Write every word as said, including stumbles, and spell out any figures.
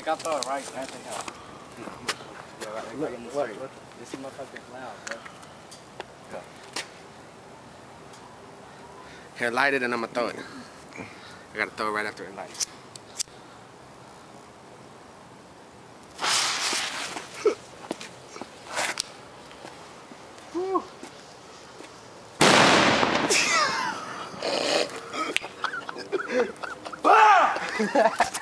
gotta throw it right at the hell. Yeah, right, right, right in the What? street. What? This motherfucker's loud, bro. Go. Here, light it and I'm gonna throw it. I gotta throw it right after it lights. Woo!